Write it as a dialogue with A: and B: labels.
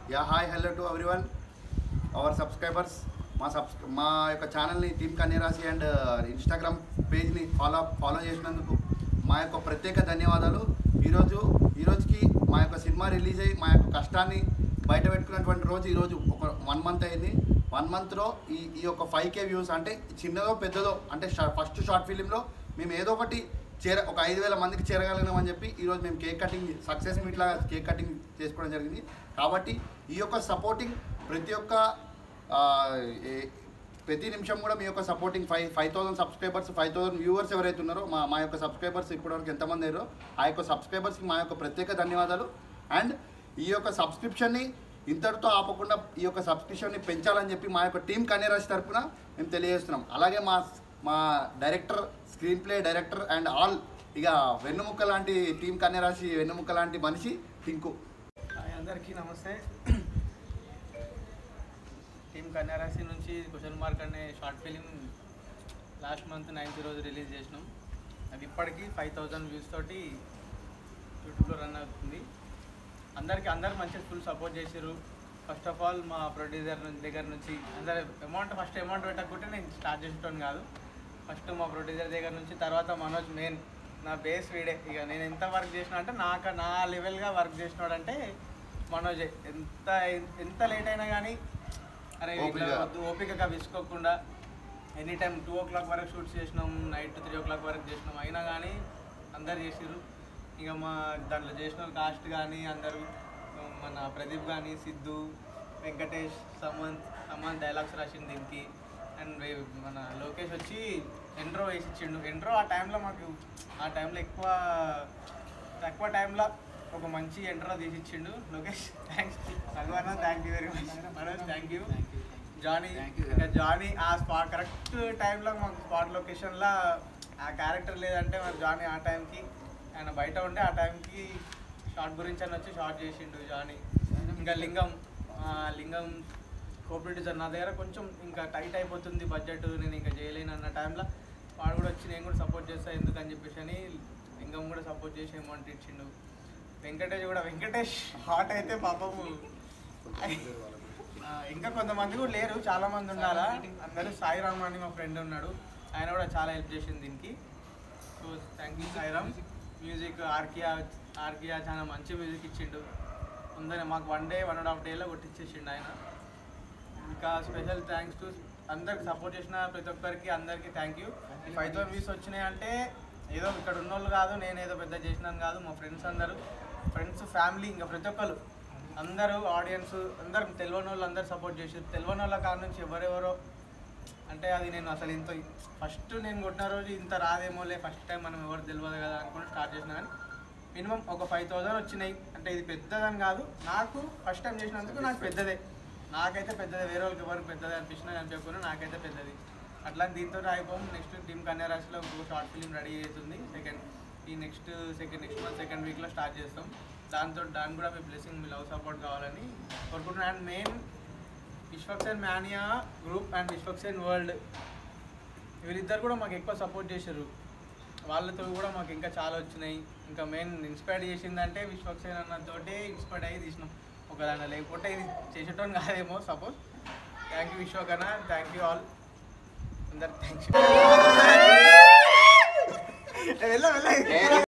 A: Yeah hi hello to everyone our subscribers. మా యొక్క ఛానల్ని టీమ్ కన్యరాశి అండ్ ఇన్స్టాగ్రామ్ పేజ్ని ఫాలో చేసినందుకు మా యొక్క ప్రత్యేక ధన్యవాదాలు. ఈరోజుకి మా యొక్క సినిమా రిలీజ్ అయ్యి మా యొక్క కష్టాన్ని బయట పెట్టుకున్నటువంటి రోజు ఈరోజు ఒక 1 మంత్ అయింది. 1 మంత్లో ఈ యొక్క 5K వ్యూస్ అంటే చిన్నదో పెద్దదో అంటే ఫస్ట్ షార్ట్ ఫిలింలో మేము ఏదో ఒకటి ఒక 5,000 మందికి చేరగలిగినామని చెప్పి ఈరోజు మేము కేక్ కటింగ్ సక్సెస్ మీట్లా కేక్ కటింగ్ చేసుకోవడం జరిగింది. కాబట్టి ఈ యొక్క సపోర్టింగ్ ప్రతి నిమిషం కూడా మీ యొక్క సపోర్టింగ్ 5,000 సబ్స్క్రైబర్స్ 5,000 వ్యూవర్స్ ఎవరైతే ఉన్నారో మా యొక్క సబ్స్క్రైబర్స్ ఇప్పటివరకు ఎంతమంది అయ్యారో ఆ యొక్క సబ్స్క్రైబర్స్కి మా యొక్క ప్రత్యేక ధన్యవాదాలు. అండ్ ఈ యొక్క సబ్స్క్రిప్షన్ని ఇంతటితో ఆపకుండా ఈ యొక్క సబ్స్క్రిప్షన్ని పెంచాలని చెప్పి మా యొక్క టీమ్ కన్యరాశి తరఫున మేము తెలియజేస్తున్నాం. అలాగే మా director, screen play director and all ఇక వెన్నుముక్క లాంటి టీమ్ కన్యరాశి వెన్నుముక్క లాంటి మనిషి టింకు.
B: అందరికీ నమస్తే. టీమ్ కన్యరాశి నుంచి క్వశ్చన్ మార్క్ అనే short film last month 9th రోజు రిలీజ్ చేసినాం. అది ఇప్పటికీ 5,000 వ్యూస్ తోటి యూట్యూబ్లో రన్ అవుతుంది. అందరు మంచిగా ఫుల్ సపోర్ట్ చేశారు. ఫస్ట్ ఆఫ్ ఆల్ మా ప్రొడ్యూసర్ దగ్గర నుంచి ఫస్ట్ అమౌంట్ పెట్టకుంటే నేను స్టార్ట్ చేసేటోని కాదు. ఫస్ట్ మా ప్రొడ్యూసర్ దగ్గర నుంచి, తర్వాత మనోజ్ మెయిన్ నా బేస్ వీడే. ఇక నేను ఎంత వర్క్ చేసినా అంటే నా లెవెల్గా వర్క్ చేసినాడంటే మనోజే. ఎంత లేట్ అయినా కానీ అరే ఓపికగా విసుకోకుండా ఎనీ టైం 2 o'clock వరకు షూట్స్ చేసినాం, నైట్ 3 o'clock వరకు చేసినాం. అయినా కానీ అందరు చేసిర్రు. ఇక మా దాంట్లో చేసిన కాస్ట్ కానీ అందరూ మన ప్రదీప్ కానీ, సిద్ధు, వెంకటేష్, సమంత్ డైలాగ్స్ రాసింది దీనికి. అండ్ మన లోకేష్ వచ్చి ఎంట్రో వేసి ఇచ్చిండు. ఎంట్రో ఆ టైంలో తక్కువ టైంలో ఒక మంచి ఎంట్రో తీసి ఇచ్చిండు Lokesh. Thanks Bhagavan, thank you very much. Manoj thank you. Johnny ఆ కరెక్ట్ టైంలో మాకు స్పాట్ లొకేషన్లో ఆ క్యారెక్టర్ లేదంటే మరి జానీ ఆ టైంకి ఆయన బయట ఉండే ఆ టైంకి షార్ట్ గురించి అని వచ్చి షార్ట్ చేసిండు జానీ. ఇంకా లింగం కో-ప్రొడ్యూసర్ నా దగ్గర కొంచెం ఇంకా టైట్ అయిపోతుంది బడ్జెట్, నేను ఇంకా చేయలేను అన్న టైంలో వాడు కూడా వచ్చి నేను కూడా సపోర్ట్ చేస్తాను ఎందుకని చెప్పేసి అని లింగం కూడా సపోర్ట్ చేసి అమౌంట్ ఇచ్చిండు. వెంకటేష్ హాట్ అయితే పాపము. ఇంకా కొంతమంది కూడా లేరు, చాలామంది ఉండాలా. అందరూ సాయిరామ్ అని మా ఫ్రెండ్ ఉన్నాడు, ఆయన కూడా చాలా హెల్ప్ చేసింది దీనికి. So thank you Sairam. Music ఆర్కియా చాలా మంచి మ్యూజిక్ ఇచ్చిండు. మాకు 1.5 డేలో కొట్టించేసిండు ఆయన. ఇంకా స్పెషల్ థ్యాంక్స్ టు అందరికి సపోర్ట్ చేసిన ప్రతి ఒక్కరికి అందరికీ థ్యాంక్ యూ. 5,000 వ్యూస్ వచ్చినాయి అంటే ఏదో ఇక్కడ ఉన్నోళ్ళు కాదు, నేను ఏదో పెద్ద చేసినాను కాదు. మా ఫ్రెండ్స్ ఫ్యామిలీ ఇంకా ప్రతి ఒక్కరు అందరూ ఆడియన్స్ అందరు తెలియని వాళ్ళు అందరు సపోర్ట్ చేసారు. తెలియని వాళ్ళ కాడ నుంచి ఎవరెవరో అంటే అది నేను అసలు ఫస్ట్ నేను కొట్టిన రోజు ఇంత రాదేమోలే, ఫస్ట్ టైం మనం ఎవరు తెలియదు కదా అనుకుని స్టార్ట్ చేసిన. కానీ మినిమం ఒక 5,000 వచ్చినాయి అంటే ఇది పెద్దదని కాదు, నాకు ఫస్ట్ టైం చేసినందుకు నాకు పెద్దదే. నాకైతే పెద్దదే, వేరే వాళ్ళకి ఎవరికి పెద్దది అనిపించినా కనిపించకుండా నాకైతే పెద్దది. అట్లా దీంతో అయిపోయి నెక్స్ట్ టీమ్ కన్యరాశిలో ఇంకొక షార్ట్ ఫిలిం రెడీ అవుతుంది. నెక్స్ట్ మంత్ 2nd వీక్లో స్టార్ట్ చేస్తాం. దానికి కూడా మీ బ్లెస్సింగ్, మీ లవ్ సపోర్ట్ కావాలని కోరుకుంటున్నాను. And main Vishwaksen mania group and Vishwaksen world వీళ్ళిద్దరు కూడా మాకు ఎక్కువ సపోర్ట్ చేశారు. వాళ్ళతో కూడా మాకు ఇంకా చాలా వచ్చినాయి. ఇంకా మెయిన్ ఇన్స్పైర్ చేసిందంటే విశ్వక్సేన్ అన్నతోటి ఇన్స్పైర్ అయ్యి తీసినాం ఒకదాన్ని, లేకపోతే ఇది చేసేటోని కాదేమో సపోజ్. థ్యాంక్ యూ విశ్వకన్న, థ్యాంక్ యూ ఆల్ అందరు. థ్యాంక్స్.